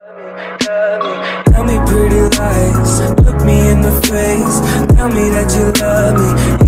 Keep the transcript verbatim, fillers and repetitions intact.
Tell me pretty lies, look me in the face, tell me that you love me.